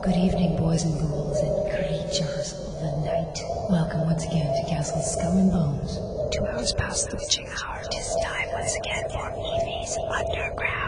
Good evening, boys and ghouls and creatures of the night. Welcome once again to Castle Skull and Bones. 2 hours past the witching hour. 'Tis time once again for Evie's Underground.